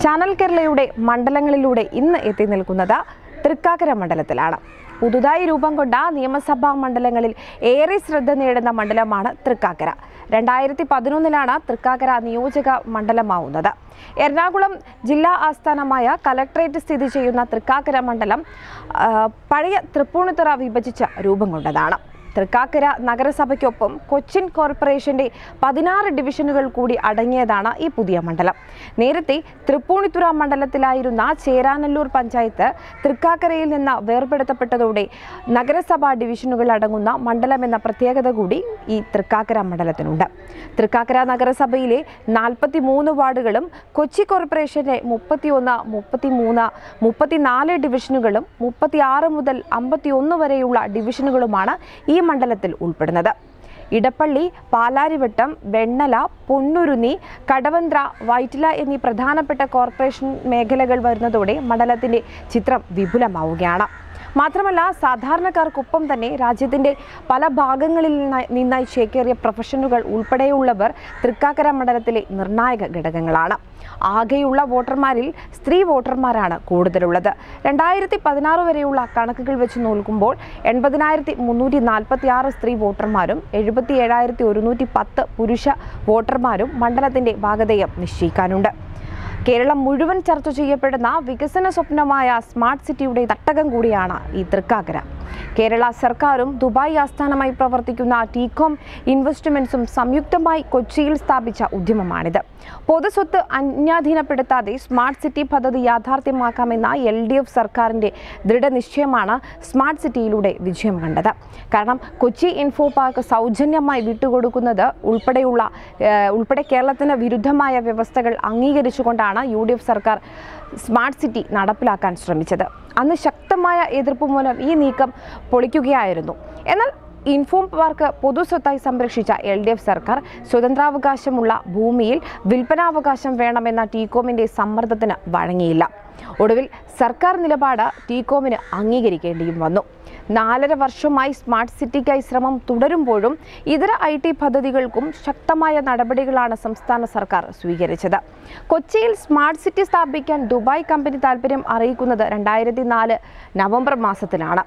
Channel കേരളയുടെ മണ്ഡലങ്ങളിലൂടെ ഇന്ന് എത്തി നിൽക്കുന്നത് തൃക്കാക്കര മണ്ഡലത്തിലാണ്. പുതുതായി രൂപം കൊണ്ട നിയമസഭാ മണ്ഡലങ്ങളിൽ ഏറെ ശ്രദ്ധ നേടുന്ന മണ്ഡലമാണ് തൃക്കാക്കര. 2011 തൃക്കാക്കര നിയോജക മണ്ഡലമാവുന്നത്. എറണാകുളം ജില്ലാ ആസ്ഥാനമായ കലക്ട്രേറ്റ് സ്ഥിതി ചെയ്യുന്ന തൃക്കാക്കര മണ്ഡലം പഴയ തൃപ്പൂണിത്തുറ വിഭജിച്ച രൂപം കൊണ്ടതാണ്. തൃക്കാക്കര നഗരസഭയ്ക്കൊപ്പം കൊച്ചിൻ കോർപ്പറേഷന്റെ 16 ഡിവിഷനുകൾ കൂടി അടങ്ങിയതാണ് ഈ പുതിയ മണ്ഡലം. നേരത്തെ തൃപ്പൂണിത്തുറ മണ്ഡലത്തിലായിരുന്ന ചേരാനല്ലൂർ പഞ്ചായത്ത് തൃക്കാക്കരയിൽ നിന്ന് വേർപെടുത്തപ്പെട്ടതോടെ നഗരസഭാ ഡിവിഷനുകൾ അടങ്ങുന്ന മണ്ഡലം എന്ന പ്രത്യേകത കൂടി ഈ തൃക്കാക്കര മണ്ഡലത്തിനുണ്ട്. തൃക്കാക്കര നഗരസഭയിലെ 43 വാർഡുകളും കൊച്ചി കോർപ്പറേഷന്റെ 31, 33, 34 ഡിവിഷനുകളും 36 മുതൽ 51 വരെയുള്ള ഡിവിഷനുകളുമാണ് ഈ മണ്ഡലത്തിൽ ഉൾപ്പെടുന്നത്. ഇടപ്പള്ളി, പാലാരിവട്ടം, വെണ്ണല, പൊന്നുരുന്നി, കടവന്ത്ര, വൈറ്റില എന്നീ പ്രധാനപ്പെട്ട കോർപ്പറേഷൻ മേഖലകൾ വരുന്നതോടെ മണ്ഡലത്തിന്റെ ചിത്രം വിപുലമാവുകയാണ്. മാത്രമല്ല, സാധാരണക്കാർക്കൊപ്പം തന്നെ രാജ്യത്തിന്റെ പല ഭാഗങ്ങളിൽ നിന്നായി ചേക്കേറിയ പ്രൊഫഷണലുകൾ ഉൾപ്പെടെയുള്ളവർ തൃക്കാക്കര മണ്ഡലത്തിലെ നിർണായക ഘടകങ്ങളാണ്. ആകെയുള്ള വോട്ടർമാരിൽ സ്ത്രീ വോട്ടർമാരാണ് കൂടുതലുള്ളത്. 2016 വരെയുള്ള കണക്കുകൾ വെച്ച് നോക്കുമ്പോൾ 80,346 സ്ത്രീ വോട്ടർമാരും 77,110 പുരുഷ വോട്ടർമാരും മണ്ഡലത്തിന്റെ ഭാഗധേയം നിശ്ചയിക്കാനുണ്ട്. കേരളം മുഴുവൻ ചർച്ച ചെയ്യപ്പെടുന്ന വികസന സ്വപ്നമായ സ്മാർട്ട് സിറ്റിയുടെ തട്ടകം കൂടിയാണ് ഈ തൃക്കാക്കര. കേരള സർക്കാരും ദുബായ് ആസ്ഥാനമായി പ്രവർത്തിക്കുന്ന ടീകോം ഇൻവെസ്റ്റ്മെന്റ്സും സംയുക്തമായി കൊച്ചിയിൽ സ്ഥാപിച്ച ഉദ്യമമാണിത്. പൊതുസ്വത്ത് അന്യാധീനപ്പെടുത്താതെ സ്മാർട്ട് സിറ്റി പദ്ധതി യാഥാർത്ഥ്യമാക്കാമെന്ന LDF സർക്കാരിന്റെ ദൃഢനിശ്ചയമാണ് സ്മാർട്ട് സിറ്റിയിലൂടെ വിജയം കണ്ടത്. കാരണം കൊച്ചി ഇൻഫോ പാർക്ക് സൗജന്യമായി വിട്ടുകൊടുക്കുന്നത് ഉൾപ്പെടെ കേരളത്തിന് വിരുദ്ധമായ വ്യവസ്ഥകൾ അംഗീകരിച്ചുകൊണ്ടാണ് UDF സർക്കാർ സ്മാർട്ട് സിറ്റി നടപ്പിലാക്കാൻ ശ്രമിച്ചത്. അന്ന് ശക്തമായ എതിർപ്പ് മൂലം ഈ നീക്കം പൊളിക്കുകയായിരുന്നു. എന്നാൽ ഇൻഫോം പാർക്ക് പൊതുസ്വത്തായി സംരക്ഷിച്ച LDF സർക്കാർ സ്വതന്ത്രാവകാശമുള്ള ഭൂമിയിൽ വിൽപ്പനാവകാശം വേണമെന്ന ടീകോമിന്റെ സമ്മർദ്ദത്തിന് വഴങ്ങിയില്ല. ഒടുവിൽ സർക്കാർ നിലപാട് ടീകോമിന് അംഗീകരിക്കേണ്ടിയും വന്നു. 4.5 വർഷമായി സ്മാർട്ട് സിറ്റിക്കായി ശ്രമം തുടരുമ്പോഴും ഇതര IT പദ്ധതികൾക്കും ശക്തമായ നടപടികളാണ് സംസ്ഥാന സർക്കാർ സ്വീകരിച്ചത്. കൊച്ചിയിൽ സ്മാർട്ട് സിറ്റി സ്ഥാപിക്കാൻ ദുബായ് കമ്പനി താൽപ്പര്യം അറിയിക്കുന്നത് 2004 നവംബർ മാസത്തിലാണ്.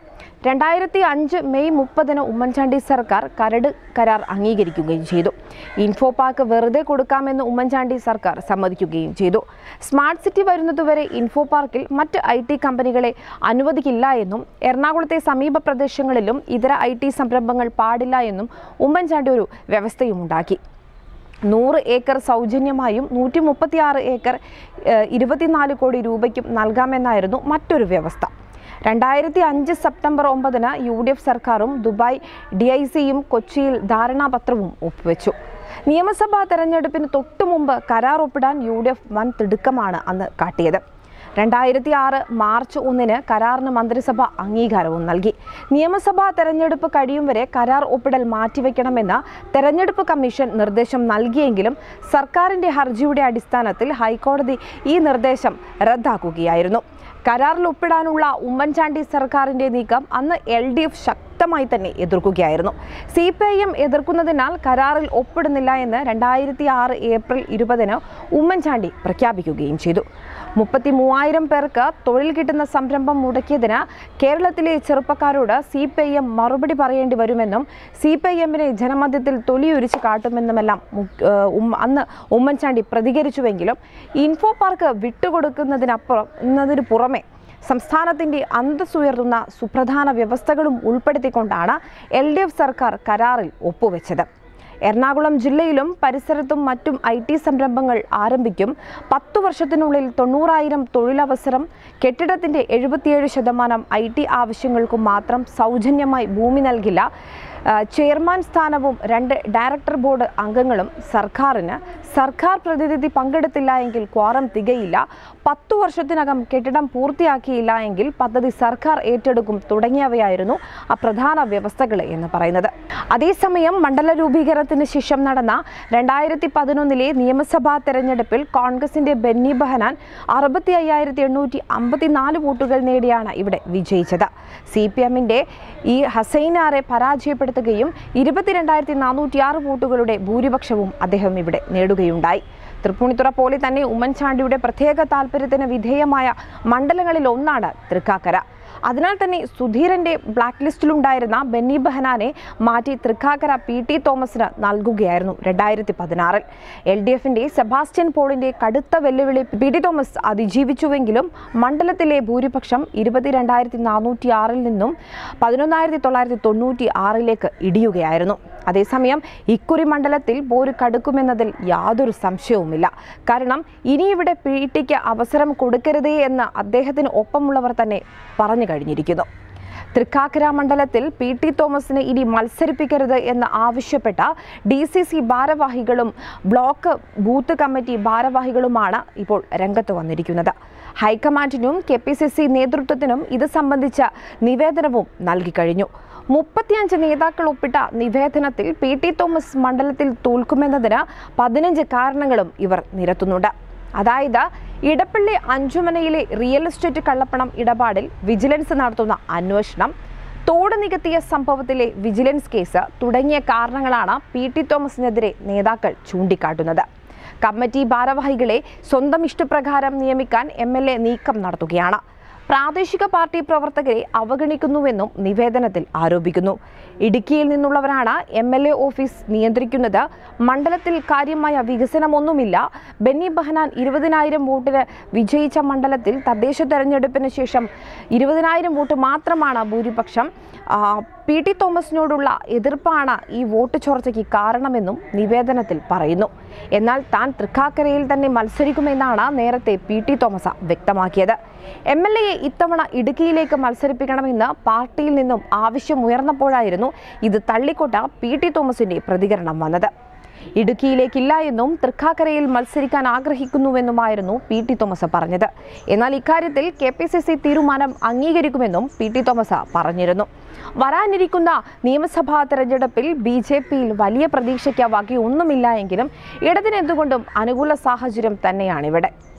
2005 മെയ് 30 ഉമ്മൻചാണ്ടി സർക്കാർ കരട് കരാർ അംഗീകരിക്കുകയും ചെയ്തു. ഇൻഫോ പാർക്ക് വെറുതെ കൊടുക്കാമെന്ന് ഉമ്മൻചാണ്ടി സർക്കാർ സമ്മതിക്കുകയും ചെയ്തു. സ്മാർട്ട് സിറ്റി വരുന്നതുവരെ ഇൻഫോ പാർക്കിൽ മറ്റ് IT കമ്പനികളെ അനുവദിക്കില്ല എന്നും എറണാകുളത്തെ സമീപ പ്രദേശങ്ങളിലും ഇതര IT സംരംഭങ്ങൾ പാടില്ല എന്നും ഉമ്മൻചാണ്ടി ഒരു വ്യവസ്ഥയും ഉണ്ടാക്കി. 100 ഏക്കർ സൗജന്യമായും 136 ഏക്കർ 24 കോടി രൂപയ്ക്കും നൽകാമെന്നായിരുന്നു മറ്റൊരു വ്യവസ്ഥ. 2005 സെപ്റ്റംബർ 9 UDF സർക്കാരും ദുബായ് DICയും കൊച്ചിയിൽ ധാരണാപത്രവും ഒപ്പുവെച്ചു. നിയമസഭാ തെരഞ്ഞെടുപ്പിന് തൊട്ടു മുമ്പ് കരാർ ഒപ്പിടാൻ UDF വൻ തിടുക്കമാണ് അന്ന് കാട്ടിയത്. 2006 മാർച്ച് 1 കരാറിന് മന്ത്രിസഭ അംഗീകാരവും നൽകി. നിയമസഭാ തെരഞ്ഞെടുപ്പ് കഴിയും വരെ കരാർ ഒപ്പിടൽ മാറ്റിവെക്കണമെന്ന് തെരഞ്ഞെടുപ്പ് കമ്മീഷൻ നിർദ്ദേശം നൽകിയെങ്കിലും സർക്കാരിന്റെ ഹർജിയുടെ അടിസ്ഥാനത്തിൽ ഹൈക്കോടതി ഈ നിർദ്ദേശം റദ്ദാക്കുകയായിരുന്നു. കരാറിൽ ഒപ്പിടാനുള്ള ഉമ്മൻചാണ്ടി സർക്കാരിന്റെ നീക്കം അന്ന് LDF ശക്തമായി തന്നെ എതിർക്കുകയായിരുന്നു. CPIM എതിർക്കുന്നതിനാൽ കരാറിൽ ഒപ്പിടുന്നില്ല എന്ന് 2006 ഏപ്രിൽ 20 ഉമ്മൻചാണ്ടി പ്രഖ്യാപിക്കുകയും ചെയ്തു. 33,000 പേർക്ക് തൊഴിൽ കിട്ടുന്ന സംരംഭം മുടക്കിയതിന് കേരളത്തിലെ ചെറുപ്പക്കാരോട് CPIM മറുപടി പറയേണ്ടി വരുമെന്നും CPIMനെ ജനമധ്യത്തിൽ തൊലിയൊരിച്ച് കാട്ടുമെന്നുമെല്ലാം അന്ന് ഉമ്മൻചാണ്ടി പ്രതികരിച്ചുവെങ്കിലും ഇൻഫോ പാർക്ക് വിട്ടുകൊടുക്കുന്നതിന് പുറമെ സംസ്ഥാനത്തിന്റെ അന്തസ്സുയർത്തുന്ന സുപ്രധാന വ്യവസ്ഥകളും ഉൾപ്പെടുത്തിക്കൊണ്ടാണ് LDF സർക്കാർ കരാറിൽ ഒപ്പുവെച്ചത്. എറണാകുളം ജില്ലയിലും പരിസരത്തും മറ്റും IT സംരംഭങ്ങൾ ആരംഭിക്കും. 10 വർഷത്തിനുള്ളിൽ 90,000 തൊഴിലവസരം. കെട്ടിടത്തിന്റെ 77% IT ആവശ്യങ്ങൾക്കും മാത്രം സൗജന്യമായി ഭൂമി നൽകില്ല. ചെയർമാൻ സ്ഥാനവും 2 ഡയറക്ടർ ബോർഡ് അംഗങ്ങളും സർക്കാരിന്. സർക്കാർ പ്രതിനിധി പങ്കെടുത്തില്ല എങ്കിൽ ക്വാറം തികയില്ല. 10 വർഷത്തിനകം കെട്ടിടം പൂർത്തിയാക്കിയില്ല എങ്കിൽ പദ്ധതി സർക്കാർ ഏറ്റെടുക്കും തുടങ്ങിയവയായിരുന്നു ആ പ്രധാന വ്യവസ്ഥകൾ എന്ന് പറയുന്നത്. അതേസമയം മണ്ഡല രൂപീകരണത്തിന് ശേഷം നടന്ന 2011 നിയമസഭാ തെരഞ്ഞെടുപ്പിൽ കോൺഗ്രസിന്റെ ബെന്നി ബെഹനാൻ 65,854 വോട്ടുകൾ നേടിയാണ് ഇവിടെ വിജയിച്ചത്. CPMന്റെ ഈ ഹസൈനാറെ പരാജയപ്പെടുത്തുകയും 22,406 വോട്ടുകളുടെ ഭൂരിപക്ഷവും അദ്ദേഹം ഇവിടെ നേടുകയുണ്ടായി. തൃപ്പൂണിത്തുറ പോലെ തന്നെ ഉമ്മൻചാണ്ടിയുടെ പ്രത്യേക താൽപര്യത്തിന് വിധേയമായ മണ്ഡലങ്ങളിൽ ഒന്നാണ് തൃക്കാക്കര. അതിനാൽ തന്നെ സുധീരന്റെ ബ്ലാക്ക് ലിസ്റ്റിലുണ്ടായിരുന്ന ബെന്നി ബെഹനാനെ മാറ്റി തൃക്കാക്കര PT തോമസിന് നൽകുകയായിരുന്നു 2016. LDFന്റെ സെബാസ്റ്റ്യൻ പോളിന്റെ കടുത്ത വെല്ലുവിളി PT തോമസ് അതിജീവിച്ചുവെങ്കിലും മണ്ഡലത്തിലെ ഭൂരിപക്ഷം 22,406 നിന്നും 11,996 ഇടിയുകയായിരുന്നു. അതേസമയം ഇക്കുറി മണ്ഡലത്തിൽ പോര് കടുക്കുമെന്നതിൽ യാതൊരു സംശയവുമില്ല. കാരണം ഇനി ഇവിടെ PTക്ക് അവസരം കൊടുക്കരുതേ എന്ന് അദ്ദേഹത്തിന് ഒപ്പമുള്ളവർ തന്നെ പറഞ്ഞു കഴിഞ്ഞിരിക്കുന്നു. തൃക്കാക്കര മണ്ഡലത്തിൽ PT തോമസിനെ ഇനി മത്സരിപ്പിക്കരുത് എന്ന് ആവശ്യപ്പെട്ട DCC ഭാരവാഹികളും ബ്ലോക്ക് ബൂത്ത് കമ്മിറ്റി ഭാരവാഹികളുമാണ് ഇപ്പോൾ രംഗത്ത് വന്നിരിക്കുന്നത്. ഹൈക്കമാൻഡിനും KPCC നേതൃത്വത്തിനും ഇത് സംബന്ധിച്ച നിവേദനവും നൽകിക്കഴിഞ്ഞു. 35 നേതാക്കൾ ഒപ്പിട്ട നിവേദനത്തിൽ PT തോമസ് മണ്ഡലത്തിൽ തോൽക്കുമെന്നതിന് 15 കാരണങ്ങളും ഇവർ നിരത്തുന്നുണ്ട്. അതായത് ഇടപ്പള്ളി അഞ്ചുമനയിലെ റിയൽ എസ്റ്റേറ്റ് കള്ളപ്പണം ഇടപാടിൽ വിജിലൻസ് നടത്തുന്ന അന്വേഷണം, തോട് നികത്തിയ സംഭവത്തിലെ വിജിലൻസ് കേസ് തുടങ്ങിയ കാരണങ്ങളാണ് PT തോമസിനെതിരെ നേതാക്കൾ ചൂണ്ടിക്കാട്ടുന്നത്. കമ്മിറ്റി ഭാരവാഹികളെ സ്വന്തം ഇഷ്ടപ്രകാരം നിയമിക്കാൻ MLA നീക്കം നടത്തുകയാണ്. പ്രാദേശിക പാർട്ടി പ്രവർത്തകരെ അവഗണിക്കുന്നുവെന്നും നിവേദനത്തിൽ ആരോപിക്കുന്നു. ഇടുക്കിയിൽ നിന്നുള്ളവരാണ് MLA ഓഫീസ് നിയന്ത്രിക്കുന്നത്. മണ്ഡലത്തിൽ കാര്യമായ വികസനമൊന്നുമില്ല. ബെന്നി ബെഹനാൻ 20,000 വോട്ടിന് വിജയിച്ച മണ്ഡലത്തിൽ തദ്ദേശ തെരഞ്ഞെടുപ്പിന് ശേഷം 20,000 വോട്ട് മാത്രമാണ് ഭൂരിപക്ഷം. PT തോമസിനോടുള്ള എതിർപ്പാണ് ഈ വോട്ട് ചോർച്ചയ്ക്ക് കാരണമെന്നും നിവേദനത്തിൽ പറയുന്നു. എന്നാൽ താൻ തൃക്കാക്കരയിൽ തന്നെ മത്സരിക്കുമെന്നാണ് നേരത്തെ PT തോമസ് വ്യക്തമാക്കിയത്. MLA ഇത്തവണ ഇടുക്കിയിലേക്ക് മത്സരിപ്പിക്കണമെന്ന് പാർട്ടിയിൽ നിന്നും ആവശ്യമുയർന്നപ്പോഴായിരുന്നു ഇത് തള്ളിക്കൊട്ട PT തോമസിന്റെ പ്രതികരണം വന്നത്. ഇടുക്കിയിലേക്കില്ല എന്നും തൃക്കാക്കരയിൽ മത്സരിക്കാൻ ആഗ്രഹിക്കുന്നുവെന്നുമായിരുന്നു PT തോമസ് പറഞ്ഞത്. എന്നാൽ ഇക്കാര്യത്തിൽ KPCC തീരുമാനം അംഗീകരിക്കുമെന്നും PT തോമസ് പറഞ്ഞിരുന്നു. വരാനിരിക്കുന്ന നിയമസഭാ തെരഞ്ഞെടുപ്പിൽ BJPയിൽ വലിയ പ്രതീക്ഷയ്ക്ക് വകയൊന്നുമില്ല എങ്കിലും ഇടതിനെന്തുകൊണ്ടും അനുകൂല സാഹചര്യം തന്നെയാണിവിടെ.